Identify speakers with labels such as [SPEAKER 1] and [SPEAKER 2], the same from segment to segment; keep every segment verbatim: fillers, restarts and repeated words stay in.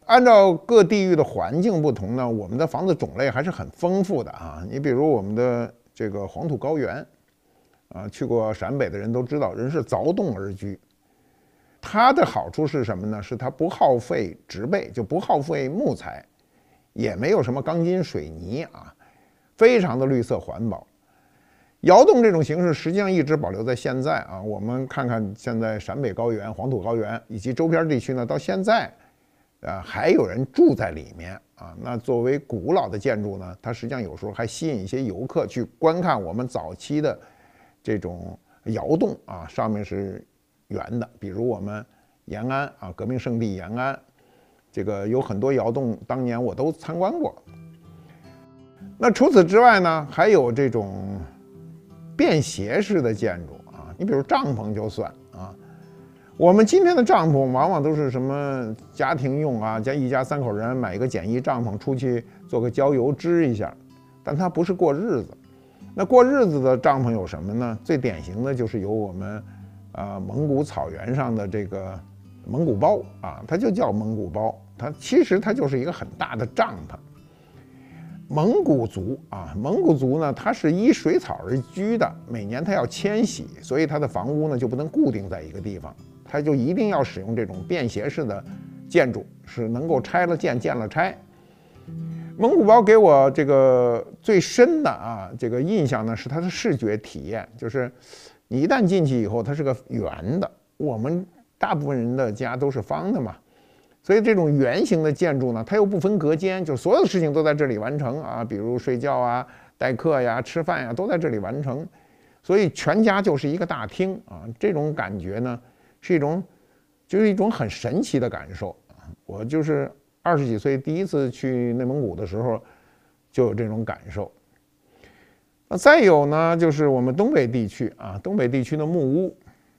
[SPEAKER 1] 按照各地域的环境不同呢，我们的房子种类还是很丰富的啊。你比如我们的这个黄土高原，啊，去过陕北的人都知道，人是凿洞而居。它的好处是什么呢？是它不耗费植被，就不耗费木材，也没有什么钢筋水泥啊，非常的绿色环保。窑洞这种形式实际上一直保留在现在啊。我们看看现在陕北高原、黄土高原以及周边地区呢，到现在。啊，还有人住在里面啊。那作为古老的建筑呢，它实际上有时候还吸引一些游客去观看我们早期的这种窑洞啊，上面是圆的。比如我们延安啊，革命圣地延安，这个有很多窑洞，当年我都参观过。那除此之外呢，还有这种便携式的建筑啊，你比如帐篷就算啊。我们今天的帐篷往往都是什么家庭用啊，家一家三口人买一个简易帐篷出去做个郊游支一下，但它不是过日子。那过日子的帐篷有什么呢？最典型的就是有我们啊、呃、蒙古草原上的这个蒙古包啊，它就叫蒙古包，它其实它就是一个很大的帐篷。蒙古族啊，蒙古族呢，它是依水草而居的，每年它要迁徙，所以它的房屋呢就不能固定在一个地方。它就一定要使用这种便携式的建筑，是能够拆了建，建了拆。蒙古包给我这个最深的啊这个印象呢，是它的视觉体验，就是你一旦进去以后，它是个圆的。我们大部分人的家都是方的嘛，所以这种圆形的建筑呢，它又不分隔间，就所有的事情都在这里完成啊，比如睡觉啊、待客呀、吃饭呀，都在这里完成。所以全家就是一个大厅啊，这种感觉呢。是一种，就是一种很神奇的感受。我就是二十几岁第一次去内蒙古的时候，就有这种感受。那再有呢，就是我们东北地区啊，东北地区的木屋。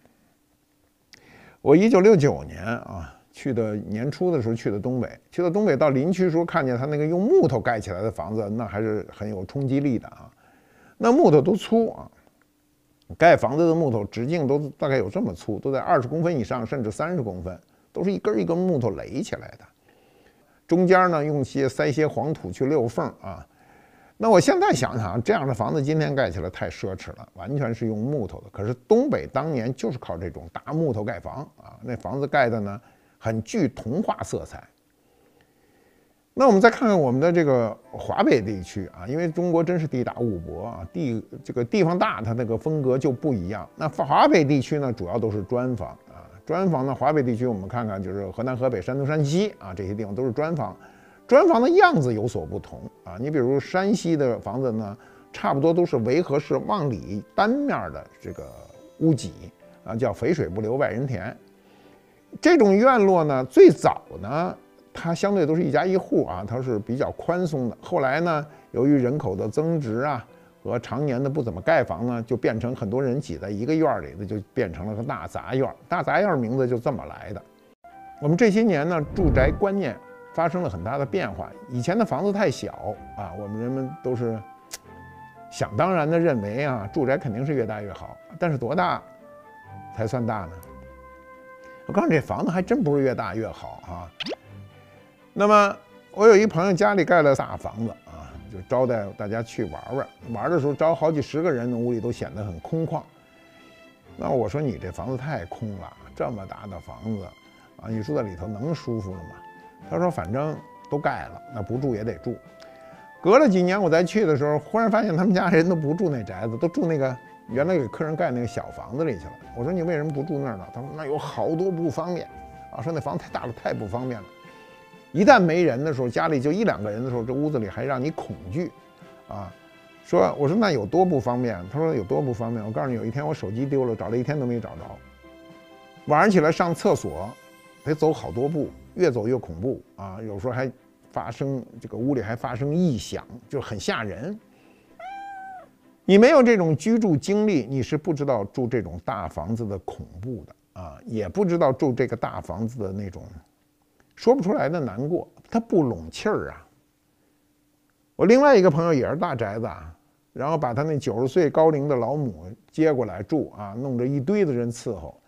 [SPEAKER 1] 我一九六九年啊去的年初的时候去的东北，去到东北到林区的时候，看见他那个用木头盖起来的房子，那还是很有冲击力的啊。那木头都粗啊。盖房子的木头直径都大概有这么粗，都在二十公分以上，甚至三十公分，都是一根一根木头垒起来的。中间呢用些塞些黄土去溜缝啊。那我现在想想，这样的房子今天盖起来太奢侈了，完全是用木头的。可是东北当年就是靠这种大木头盖房啊，那房子盖的呢很具童话色彩。那我们再看看我们的这个华北地区啊，因为中国真是地大物博啊，地这个地方大，它那个风格就不一样。那华北地区呢，主要都是砖房啊，砖房呢，华北地区我们看看，就是河南、河北、山东、山西啊，这些地方都是砖房。砖房的样子有所不同啊，你比如山西的房子呢，差不多都是围合式往里单面的这个屋脊啊，叫肥水不流外人田。这种院落呢，最早呢。它相对都是一家一户啊，它是比较宽松的。后来呢，由于人口的增值啊和常年的不怎么盖房呢，就变成很多人挤在一个院里的，就变成了个大杂院。大杂院名字就这么来的。我们这些年呢，住宅观念发生了很大的变化。以前的房子太小啊，我们人们都是想当然的认为啊，住宅肯定是越大越好。但是多大才算大呢？我告诉你，这房子还真不是越大越好啊。那么我有一朋友家里盖了大房子啊，就招待大家去玩玩。玩的时候招好几十个人，屋里都显得很空旷。那我说你这房子太空了，这么大的房子啊，你住在里头能舒服了吗？他说反正都盖了，那不住也得住。隔了几年我再去的时候，忽然发现他们家人都不住那宅子，都住那个原来给客人盖那个小房子里去了。我说你为什么不住那儿呢？他说那有好多不方便啊，说那房子太大了，太不方便了。一旦没人的时候，家里就一两个人的时候，这屋子里还让你恐惧，啊，说我说那有多不方便？他说有多不方便？我告诉你，有一天我手机丢了，找了一天都没找着。晚上起来上厕所，得走好多步，越走越恐怖啊！有时候还发生这个屋里还发生异响，就很吓人。你没有这种居住经历，你是不知道住这种大房子的恐怖的啊，也不知道住这个大房子的那种。说不出来的难过，它不拢气儿啊。我另外一个朋友也是大宅子啊，然后把他那九十岁高龄的老母接过来住啊，弄着一堆的人伺候。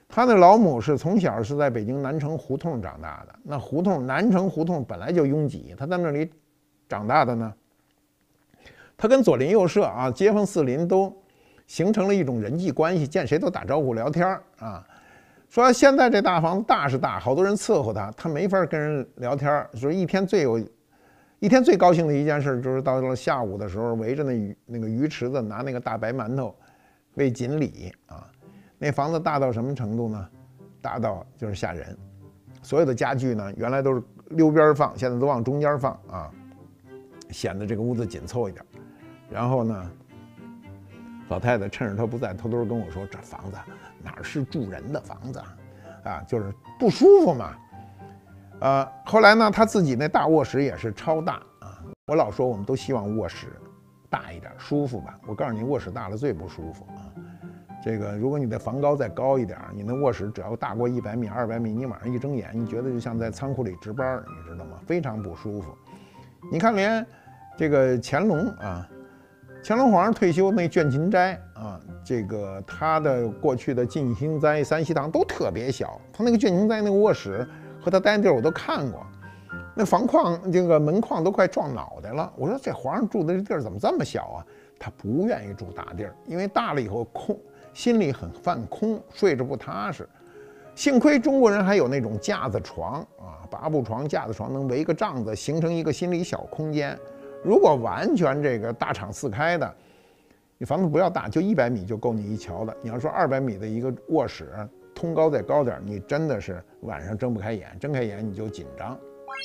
[SPEAKER 1] 他的老母是从小是在北京南城胡同长大的，那胡同南城胡同本来就拥挤，他在那里长大的呢。他跟左邻右舍啊、街坊四邻都形成了一种人际关系，见谁都打招呼聊天啊。说现在这大房子大是大，好多人伺候他，他没法跟人聊天。说一天最有，一天最高兴的一件事，就是到了下午的时候，围着那鱼那个鱼池子，拿那个大白馒头喂锦鲤啊。那房子大到什么程度呢？大到就是吓人。所有的家具呢，原来都是溜边放，现在都往中间放啊，显得这个屋子紧凑一点。然后呢，老太太趁着他不在，偷偷跟我说：“这房子哪是住人的房子啊？就是不舒服嘛。”呃，后来呢，他自己那大卧室也是超大啊。我老说我们都希望卧室大一点，舒服吧。我告诉你，卧室大了最不舒服啊。这个，如果你的房高再高一点，你那卧室只要大过一百米、二百米，你晚上一睁眼，你觉得就像在仓库里值班，你知道吗？非常不舒服。你看，连这个乾隆啊。乾隆皇上退休那倦勤斋啊，这个他的过去的静心斋、三希堂都特别小，他那个倦勤斋那个卧室和他待的地儿我都看过，那房框这个门框都快撞脑袋了。我说这皇上住的这地儿怎么这么小啊？他不愿意住大地儿，因为大了以后空，心里很犯空，睡着不踏实。幸亏中国人还有那种架子床啊，八步床、架子床能围个帐子，形成一个心理小空间。如果完全这个大敞四开的，你房子不要大，就一百米就够你一瞧的。你要说二百米的一个卧室，通高再高点，你真的是晚上睁不开眼，睁开眼你就紧张。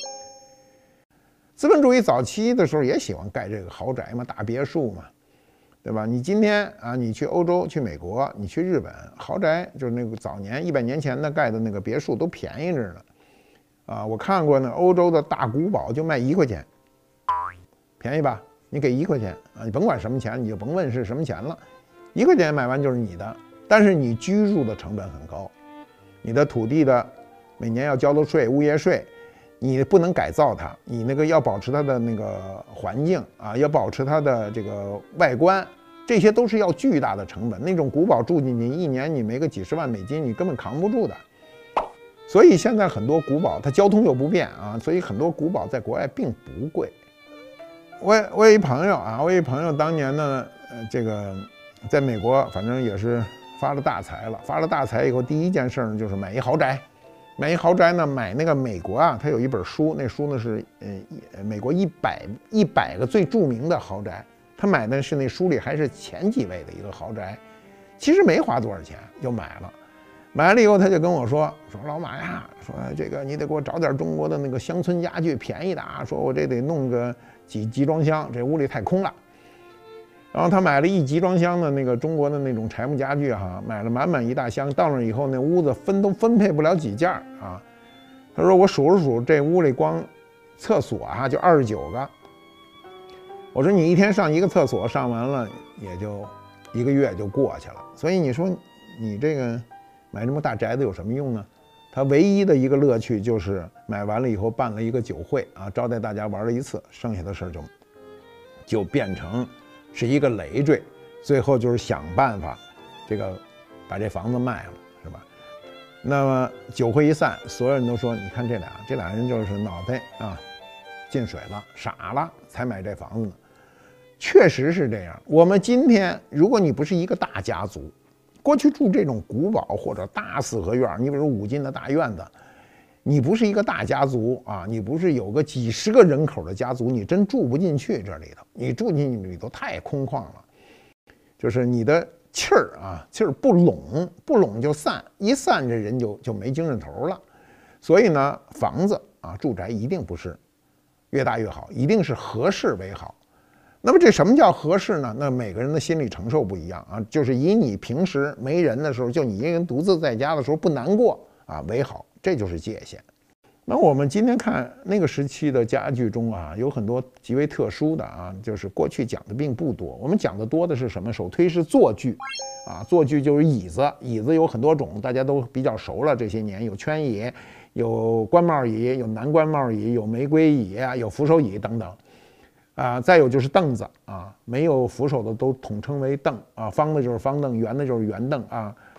[SPEAKER 1] 资本主义早期的时候也喜欢盖这个豪宅嘛，大别墅嘛，对吧？你今天啊，你去欧洲、去美国、你去日本，豪宅就是那个早年一百年前的盖的那个别墅都便宜着呢。啊，我看过呢，欧洲的大古堡就卖一块钱。便宜吧？你给一块钱啊，你甭管什么钱，你就甭问是什么钱了，一块钱买完就是你的。但是你居住的成本很高，你的土地的每年要交的税、物业税，你不能改造它，你那个要保持它的那个环境啊，要保持它的这个外观，这些都是要巨大的成本。那种古堡住进去，一年你没个几十万美金，你根本扛不住的。所以现在很多古堡它交通又不便啊，所以很多古堡在国外并不贵。我我有一朋友啊，我有一朋友当年呢，呃，这个在美国，反正也是发了大财了。发了大财以后，第一件事呢就是买一豪宅，买一豪宅呢，买那个美国啊，他有一本书，那书呢是呃美国一百一百个最著名的豪宅，他买的是那书里还是前几位的一个豪宅，其实没花多少钱就买了。买了以后，他就跟我说：“说老马呀，说这个你得给我找点中国的那个乡村家具，便宜的啊。说我这得弄个几集装箱，这屋里太空了。”然后他买了一集装箱的那个中国的那种柴木家具哈，买了满满一大箱。到那以后，那屋子分都分配不了几件啊。他说我数了数，这屋里光厕所啊就二十九个。我说你一天上一个厕所，上完了也就一个月就过去了。所以你说你这个。买这么大宅子有什么用呢？他唯一的一个乐趣就是买完了以后办了一个酒会啊，招待大家玩了一次，剩下的事儿就就变成是一个累赘，最后就是想办法这个把这房子卖了，是吧？那么酒会一散，所有人都说：“你看这俩，这俩人就是脑袋啊进水了，傻了，才买这房子呢。”确实是这样。我们今天，如果你不是一个大家族，过去住这种古堡或者大四合院，你比如五进的大院子，你不是一个大家族啊，你不是有个几十个人口的家族，你真住不进去这里头。你住进去里头太空旷了，就是你的气儿啊，气儿不拢，不拢就散，一散这人就就没精神头了。所以呢，房子啊，住宅一定不是越大越好，一定是合适为好。那么这什么叫合适呢？那每个人的心理承受不一样啊，就是以你平时没人的时候，就你一个人独自在家的时候不难过啊为好，这就是界限。那我们今天看那个时期的家具中啊，有很多极为特殊的啊，就是过去讲的并不多。我们讲的多的是什么？首推是坐具啊，坐具就是椅子，椅子有很多种，大家都比较熟了。这些年有圈椅，有官帽椅，有南官帽椅，有玫瑰椅啊，有扶手椅等等。啊，再有就是凳子啊，没有扶手的都统称为凳啊，方的就是方凳，圆的就是圆凳啊，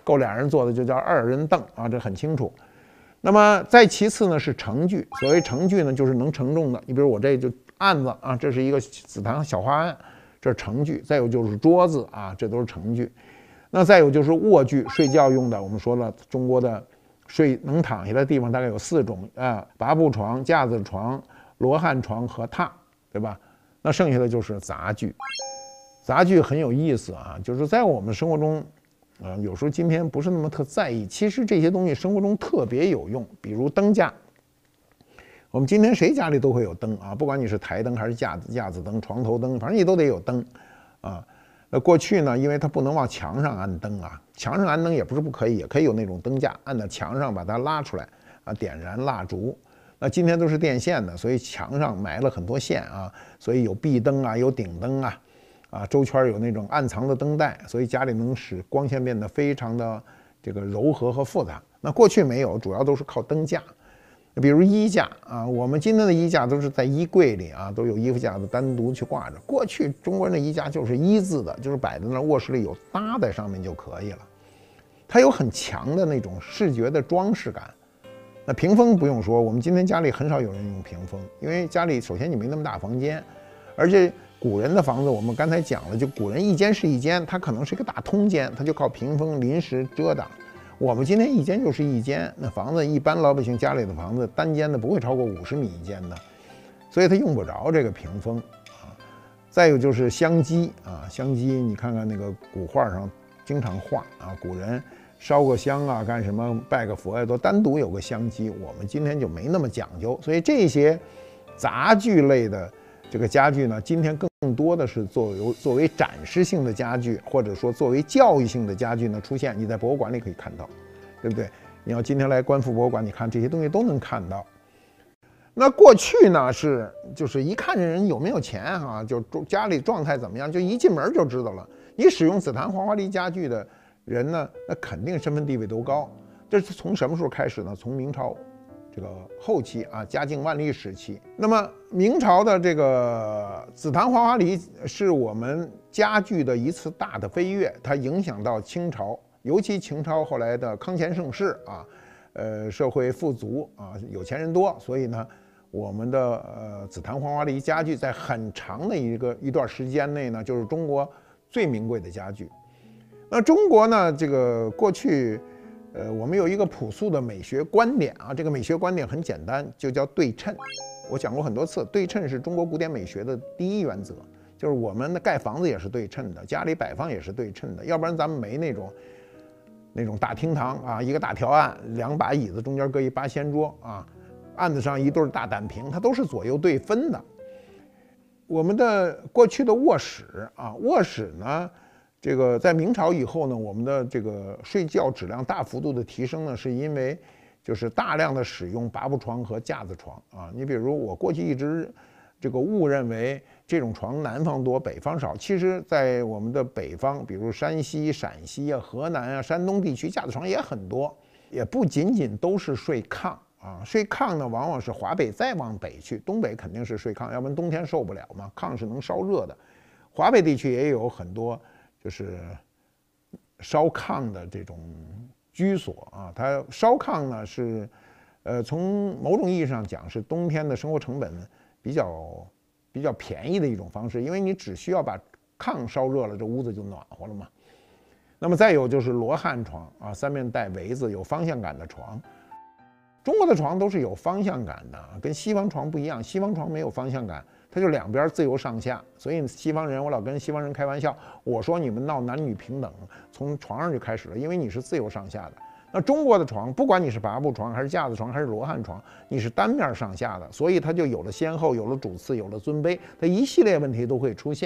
[SPEAKER 1] 够俩人坐的就叫二人凳啊，这很清楚。那么再其次呢是盛具，所谓盛具呢就是能承重的，你比如我这就案子啊，这是一个紫檀小花案，这是盛具。再有就是桌子啊，这都是盛具。那再有就是卧具，睡觉用的，我们说了，中国的睡能躺下的地方大概有四种啊，八步床、架子床、罗汉床和榻，对吧？那剩下的就是杂具。杂具很有意思啊，就是在我们生活中，啊、呃，有时候今天不是那么特在意，其实这些东西生活中特别有用。比如灯架，我们今天谁家里都会有灯啊，不管你是台灯还是架子架子灯、床头灯，反正你都得有灯啊。那过去呢，因为它不能往墙上安灯啊，墙上安灯也不是不可以，也可以有那种灯架，按到墙上把它拉出来啊，点燃蜡烛。那今天都是电线的，所以墙上埋了很多线啊，所以有壁灯啊，有顶灯啊，啊周圈有那种暗藏的灯带，所以家里能使光线变得非常的这个柔和和复杂。那过去没有，主要都是靠灯架。比如衣架啊，我们今天的衣架都是在衣柜里啊，都有衣服架子单独去挂着。过去中国人的衣架就是一字的，就是摆在那卧室里有搭在上面就可以了。它有很强的那种视觉的装饰感。那屏风不用说，我们今天家里很少有人用屏风，因为家里首先你没那么大房间，而且古人的房子我们刚才讲了，就古人一间是一间，它可能是一个大通间，它就靠屏风临时遮挡。我们今天一间就是一间，那房子一般老百姓家里的房子单间的不会超过五十米一间的，所以它用不着这个屏风啊。再有就是香积啊，香积你看看那个古画上经常画啊，古人烧个香啊，干什么拜个佛呀，都单独有个香积。我们今天就没那么讲究，所以这些杂具类的这个家具呢，今天更多的是作为作为展示性的家具，或者说作为教育性的家具呢出现。你在博物馆里可以看到，对不对？你要今天来观复博物馆，你看这些东西都能看到。那过去呢是就是一看这人有没有钱哈、啊，就家里状态怎么样，就一进门就知道了。你使用紫檀黄花梨家具的人呢，那肯定身份地位都高。这是从什么时候开始呢？从明朝这个后期啊，嘉靖万历时期。那么明朝的这个紫檀黄花梨是我们家具的一次大的飞跃，它影响到清朝，尤其清朝后来的康乾盛世啊，呃，社会富足啊，有钱人多，所以呢，我们的呃紫檀黄花梨家具在很长的一个一段时间内呢，就是中国最名贵的家具。那中国呢，这个过去。呃，我们有一个朴素的美学观点啊，这个美学观点很简单，就叫对称。我讲过很多次，对称是中国古典美学的第一原则，就是我们的盖房子也是对称的，家里摆放也是对称的，要不然咱们没那种那种大厅堂啊，一个大条案，两把椅子中间搁一八仙桌啊，案子上一对大胆屏，它都是左右对分的。我们的过去的卧室啊，卧室呢。这个在明朝以后呢，我们的这个睡觉质量大幅度的提升呢，是因为就是大量的使用八步床和架子床啊。你比如我过去一直这个误认为这种床南方多北方少，其实在我们的北方，比如山西、陕西啊、河南啊、山东地区，架子床也很多，也不仅仅都是睡炕啊。睡炕呢，往往是华北再往北去，东北肯定是睡炕，要不然冬天受不了嘛，炕是能烧热的。华北地区也有很多。就是烧炕的这种居所啊，它烧炕呢是，呃，从某种意义上讲是冬天的生活成本比较比较便宜的一种方式，因为你只需要把炕烧热了，这屋子就暖和了嘛。那么再有就是罗汉床啊，三面带围子，有方向感的床。中国的床都是有方向感的，跟西方床不一样，西方床没有方向感。它就两边自由上下，所以西方人，我老跟西方人开玩笑，我说你们闹男女平等，从床上就开始了，因为你是自由上下的。那中国的床，不管你是八步床还是架子床还是罗汉床，你是单面上下的，所以它就有了先后，有了主次，有了尊卑，它一系列问题都会出现。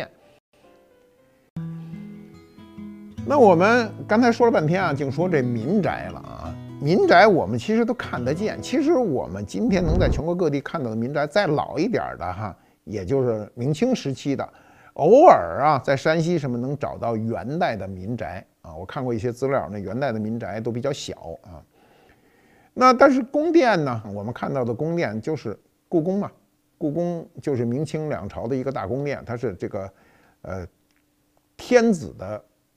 [SPEAKER 1] 那我们刚才说了半天啊，净说这民宅了啊。民宅我们其实都看得见，其实我们今天能在全国各地看到的民宅，再老一点的哈。也就是明清时期的，偶尔啊，在山西什么能找到元代的民宅啊，我看过一些资料，那元代的民宅都比较小啊。那但是宫殿呢，我们看到的宫殿就是故宫嘛，故宫就是明清两朝的一个大宫殿，它是这个呃天子的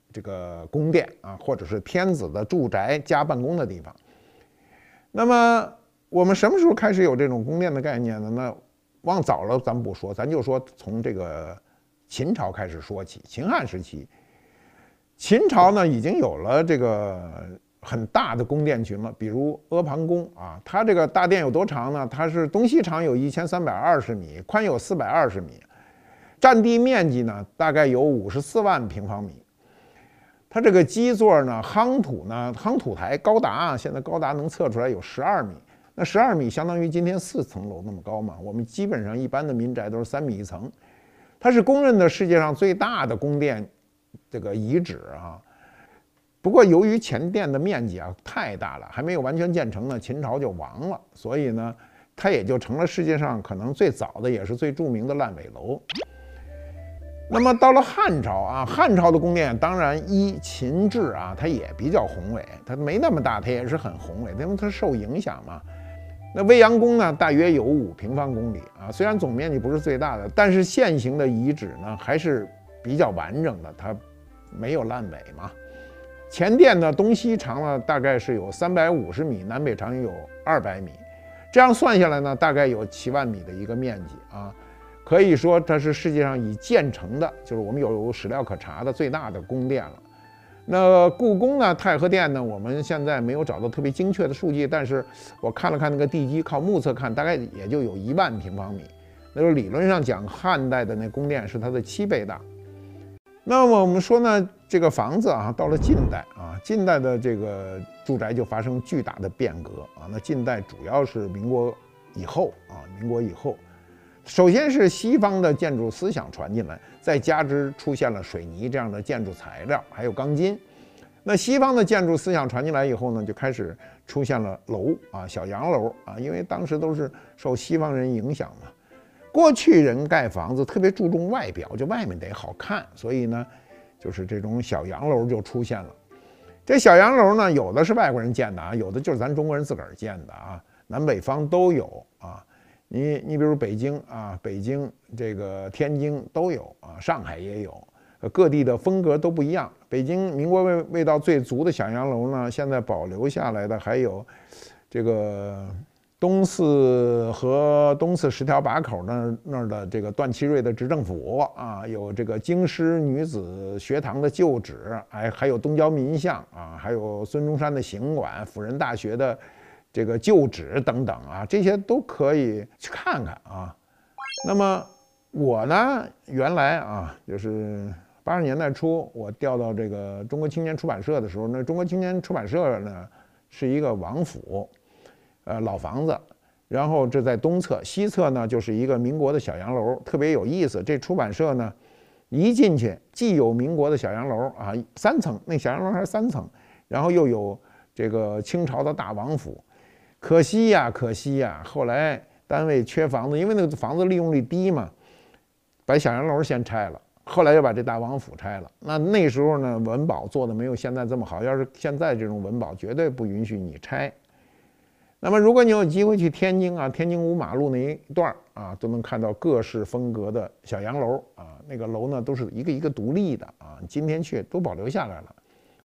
[SPEAKER 1] 这个宫殿啊，或者是天子的住宅加办公的地方。那么我们什么时候开始有这种宫殿的概念呢？那往早了咱们不说，咱就说从这个秦朝开始说起。秦汉时期，秦朝呢已经有了这个很大的宫殿群了，比如阿房宫啊，它这个大殿有多长呢？它是东西长有一千三百二十米，宽有四百二十米，占地面积呢大概有五十四万平方米。它这个基座呢，夯土呢，夯土台高达啊，现在高达能测出来有十二米。那十二米相当于今天四层楼那么高嘛。我们基本上一般的民宅都是三米一层。它是公认的世界上最大的宫殿这个遗址啊。不过由于前殿的面积啊太大了，还没有完全建成呢，秦朝就亡了，所以呢，它也就成了世界上可能最早的也是最著名的烂尾楼。那么到了汉朝啊，汉朝的宫殿当然依秦制啊，它也比较宏伟，它没那么大，它也是很宏伟，因为它受影响嘛。那未央宫呢，大约有五平方公里啊，虽然总面积不是最大的，但是现行的遗址呢还是比较完整的，它没有烂尾嘛。前殿呢东西长了大概是有三百五十米，南北长有二百米，这样算下来呢，大概有七万米的一个面积啊。可以说它是世界上已建成的，就是我们有史料可查的最大的宫殿了。那故宫呢，太和殿呢，我们现在没有找到特别精确的数据，但是我看了看那个地基，靠目测看，大概也就有一万平方米。那就理论上讲，汉代的那宫殿是它的七倍大。那么我们说呢，这个房子啊，到了近代啊，近代的这个住宅就发生巨大的变革啊。那近代主要是民国以后啊，民国以后。首先是西方的建筑思想传进来，再加之出现了水泥这样的建筑材料，还有钢筋。那西方的建筑思想传进来以后呢，就开始出现了楼啊，小洋楼啊，因为当时都是受西方人影响嘛。过去人盖房子特别注重外表，就外面得好看，所以呢，就是这种小洋楼就出现了。这小洋楼呢，有的是外国人建的啊，有的就是咱中国人自个儿建的啊，南北方都有啊。你你比如北京啊，北京这个天津都有啊，上海也有，各地的风格都不一样。北京民国味味道最足的小洋楼呢，现在保留下来的还有这个东四和东四十条把口那那儿的这个段祺瑞的执政府啊，有这个京师女子学堂的旧址，还还有东郊民巷啊，还有孙中山的行馆、辅仁大学的这个旧址等等啊，这些都可以去看看啊。那么我呢，原来啊，就是八十年代初，我调到这个中国青年出版社的时候，那中国青年出版社呢是一个王府，呃，老房子。然后这在东侧，西侧呢就是一个民国的小洋楼，特别有意思。这出版社呢，一进去既有民国的小洋楼啊，三层，那小洋楼还是三层，然后又有这个清朝的大王府。可惜呀，可惜呀！后来单位缺房子，因为那个房子利用率低嘛，把小洋楼先拆了，后来又把这大王府拆了。那那时候呢，文保做的没有现在这么好。要是现在这种文保，绝对不允许你拆。那么，如果你有机会去天津啊，天津五马路那一段啊，都能看到各式风格的小洋楼啊。那个楼呢，都是一个一个独立的啊，今天去都保留下来了。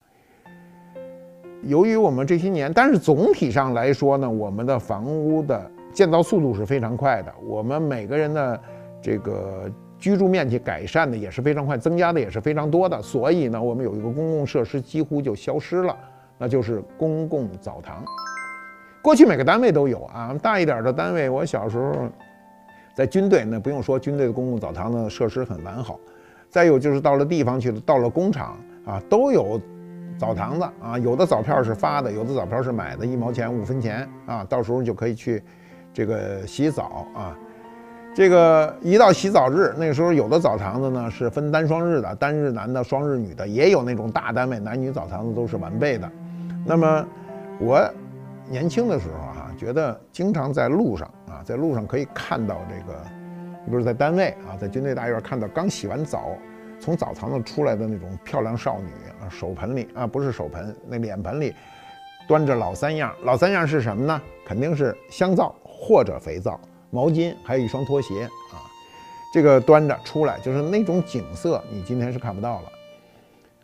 [SPEAKER 1] 由于我们这些年，但是总体上来说呢，我们的房屋的建造速度是非常快的，我们每个人的这个居住面积改善的也是非常快，增加的也是非常多的。所以呢，我们有一个公共设施几乎就消失了，那就是公共澡堂。过去每个单位都有啊，大一点的单位，我小时候在军队，那不用说，军队的公共澡堂的设施很完好。再有就是到了地方去了，到了工厂啊，都有澡堂子啊，有的澡票是发的，有的澡票是买的，一毛钱五分钱啊，到时候就可以去这个洗澡啊。这个一到洗澡日，那个时候有的澡堂子呢是分单双日的，单日男的，双日女的，也有那种大单位男女澡堂子都是完备的。那么我年轻的时候啊，觉得经常在路上啊，在路上可以看到这个，比如在单位啊，在军队大院看到刚洗完澡从澡堂子出来的那种漂亮少女啊，手盆里啊，不是手盆，那脸盆里端着老三样。老三样是什么呢？肯定是香皂或者肥皂、毛巾，还有一双拖鞋啊。这个端着出来，就是那种景色，你今天是看不到了。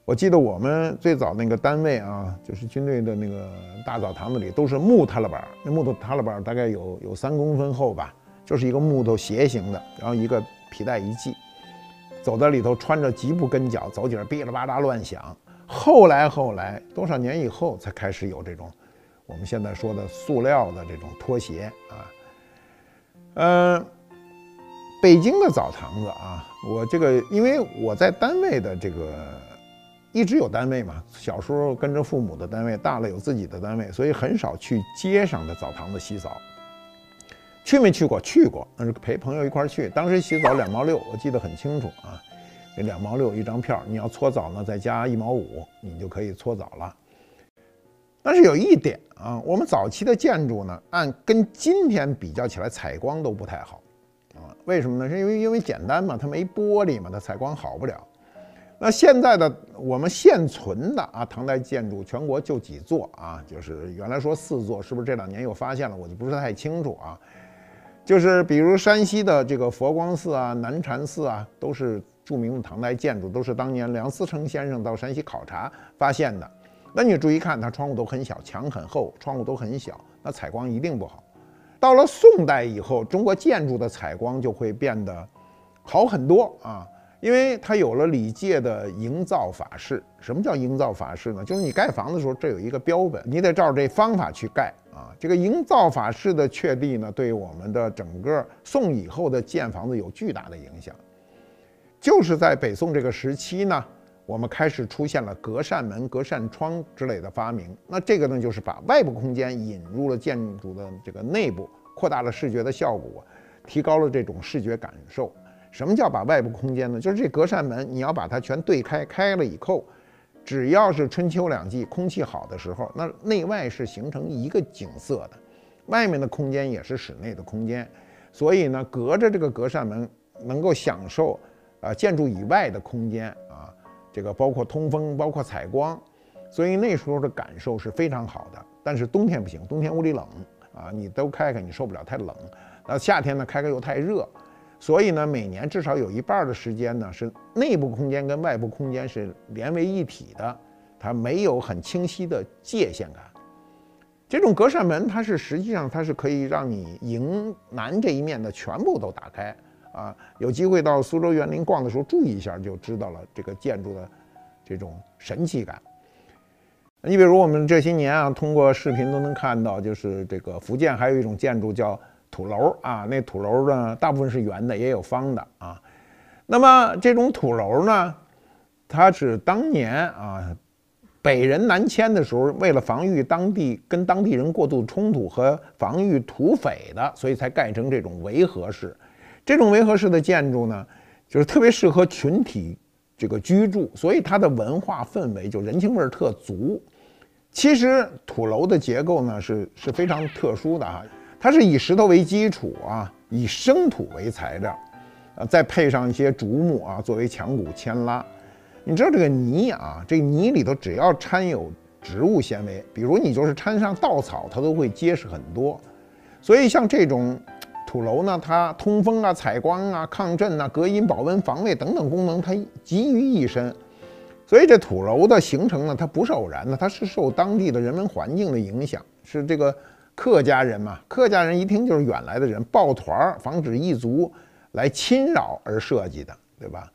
[SPEAKER 1] 我记得我们最早那个单位啊，就是军队的那个大澡堂子里都是木踏拉板，那木头踏拉板大概有有三公分厚吧，就是一个木头斜形的，然后一个皮带一系，走在里头穿着极不跟脚，走起来哔哩吧啦乱响。后来后来多少年以后才开始有这种我们现在说的塑料的这种拖鞋啊，呃。北京的澡堂子啊，我这个因为我在单位的这个一直有单位嘛，小时候跟着父母的单位，大了有自己的单位，所以很少去街上的澡堂子洗澡。去没去过？去过，那是陪朋友一块去。当时洗澡两毛六，我记得很清楚啊，这两毛六一张票，你要搓澡呢，再加一毛五，你就可以搓澡了。但是有一点啊，我们早期的建筑呢，按跟今天比较起来，采光都不太好。啊，为什么呢？是因为因为简单嘛，它没玻璃嘛，它采光好不了。那现在的我们现存的啊，唐代建筑全国就几座啊，就是原来说四座，是不是这两年又发现了？我就不是太清楚啊。就是比如山西的这个佛光寺啊、南禅寺啊，都是著名的唐代建筑，都是当年梁思成先生到山西考察发现的。那你注意看，它窗户都很小，墙很厚，窗户都很小，那采光一定不好。到了宋代以后，中国建筑的采光就会变得好很多啊，因为它有了礼戒的营造法式。什么叫营造法式呢？就是你盖房子的时候，这有一个标本，你得照着这方法去盖啊。这个营造法式的确立呢，对我们的整个宋以后的建房子有巨大的影响。就是在北宋这个时期呢，我们开始出现了隔扇门、隔扇窗之类的发明。那这个呢，就是把外部空间引入了建筑的这个内部，扩大了视觉的效果，提高了这种视觉感受。什么叫把外部空间呢？就是这隔扇门，你要把它全对开，开了以后，只要是春秋两季空气好的时候，那内外是形成一个景色的，外面的空间也是室内的空间。所以呢，隔着这个隔扇门，能够享受啊、呃、建筑以外的空间啊。这个包括通风，包括采光，所以那时候的感受是非常好的。但是冬天不行，冬天屋里冷啊，你都开开，你受不了太冷。那夏天呢，开开又太热，所以呢，每年至少有一半的时间呢是内部空间跟外部空间是连为一体的，它没有很清晰的界限感。这种隔扇门，它是实际上它是可以让你迎南这一面的全部都打开。啊，有机会到苏州园林逛的时候，注意一下就知道了这个建筑的这种神奇感。你比如我们这些年啊，通过视频都能看到，就是这个福建还有一种建筑叫土楼啊，那土楼呢大部分是圆的，也有方的啊。那么这种土楼呢，它是当年啊北人南迁的时候，为了防御当地跟当地人过度冲突和防御土匪的，所以才盖成这种围合式。这种围合式的建筑呢，就是特别适合群体这个居住，所以它的文化氛围就人情味特足。其实土楼的结构呢是是非常特殊的啊，它是以石头为基础啊，以生土为材料，啊，再配上一些竹木啊作为墙骨牵拉。你知道这个泥啊，这个泥里头只要掺有植物纤维，比如你就是掺上稻草，它都会结实很多。所以像这种土楼呢，它通风啊、采光啊、抗震啊、隔音、保温、防卫等等功能，它集于一身。所以这土楼的形成呢，它不是偶然的，它是受当地的人文环境的影响，是这个客家人嘛，客家人一听就是远来的人，抱团儿，防止异族来侵扰而设计的，对吧？